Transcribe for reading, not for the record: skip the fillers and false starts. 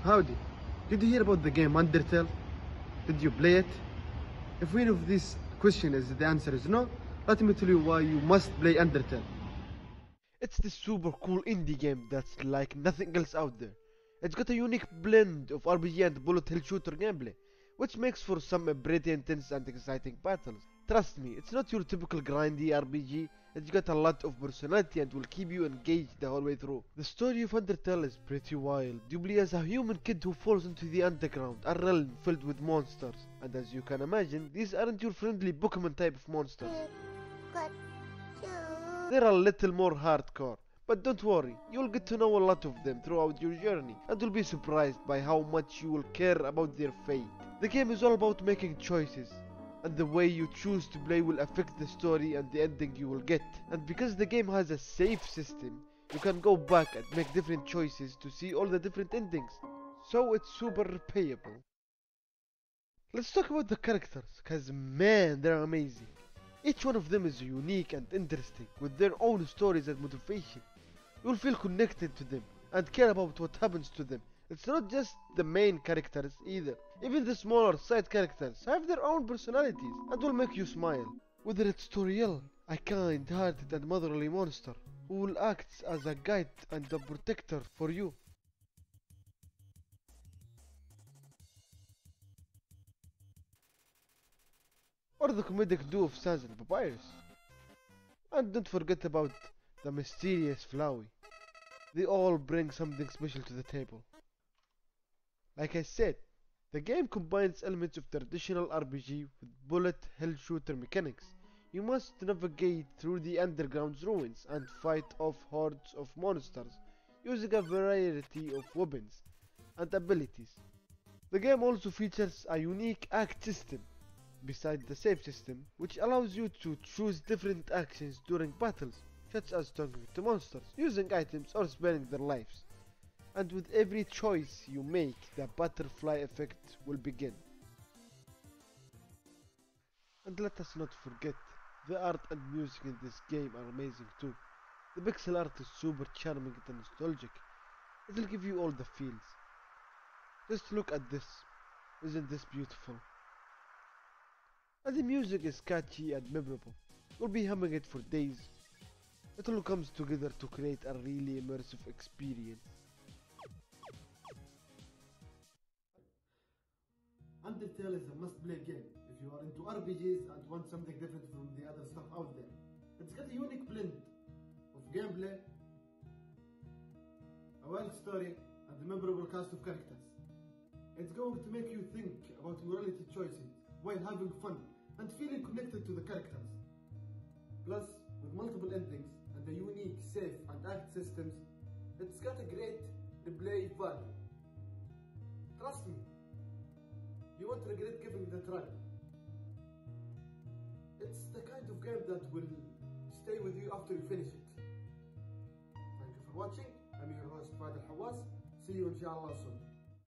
Howdy. Did you hear about the game Undertale? Did you play it? If one of these questions is the answer is no, let me tell you why you must play Undertale. It's this super cool indie game that's like nothing else out there. It's got a unique blend of RPG and bullet hell shooter gameplay, which makes for some pretty intense and exciting battles. Trust me, it's not your typical grindy RPG. It's got a lot of personality and will keep you engaged the whole way through. The story of Undertale is pretty wild. You play as a human kid who falls into the underground, a realm filled with monsters. And as you can imagine, these aren't your friendly Pokemon type of monsters. They're a little more hardcore. But don't worry, you'll get to know a lot of them throughout your journey, and will be surprised by how much you will care about their fate. The game is all about making choices, and the way you choose to play will affect the story and the ending you will get. And because the game has a save system, you can go back and make different choices to see all the different endings. So it's super replayable. Let's talk about the characters, cause man, they're amazing. Each one of them is unique and interesting, with their own stories and motivation. You'll feel connected to them and care about what happens to them. It's not just the main characters either. Even the smaller side characters have their own personalities and will make you smile. Whether it's Toriel, a kind-hearted and motherly monster who will act as a guide and a protector for you. Or the comedic duo of Sans and Papyrus. And don't forget about the mysterious Flowey. They all bring something special to the table. Like I said, the game combines elements of traditional RPG with bullet hell shooter mechanics. You must navigate through the underground's ruins and fight off hordes of monsters using a variety of weapons and abilities. The game also features a unique act system beside the save system, which allows you to choose different actions during battles, such as talking to monsters, using items or sparing their lives. And with every choice you make, the butterfly effect will begin. And let us not forget, the art and music in this game are amazing too. The pixel art is super charming and nostalgic. It will give you all the feels. Just look at this. Isn't this beautiful? And the music is catchy and memorable. You'll be humming it for days. It all comes together to create a really immersive experience. Undertale is a must-play game if you are into RPGs and want something different from the other stuff out there. It's got a unique blend of gameplay, a wild story, and a memorable cast of characters. It's going to make you think about morality choices while having fun and feeling connected to the characters. Plus, with multiple endings and a unique save and act systems, it's got a great replay value. Trust me, you won't regret giving it a try. It's the kind of game that will stay with you after you finish it. Thank you for watching. I'm your host Fahd Al Hawass. See you inshallah soon.